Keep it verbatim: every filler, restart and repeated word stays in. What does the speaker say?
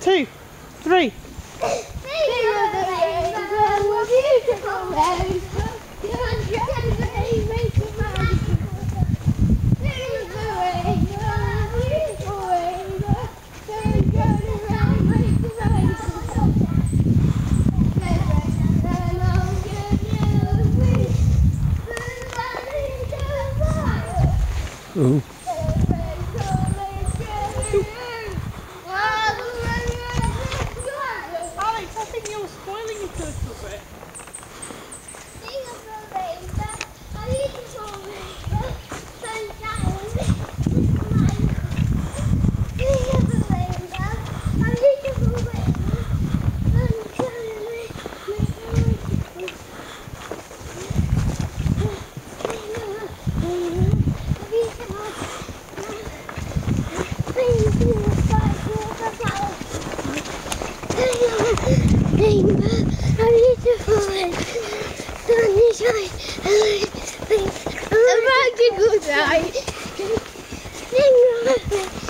two, three. Ooh. Alex, I think you're spoiling it a little bit. Good night.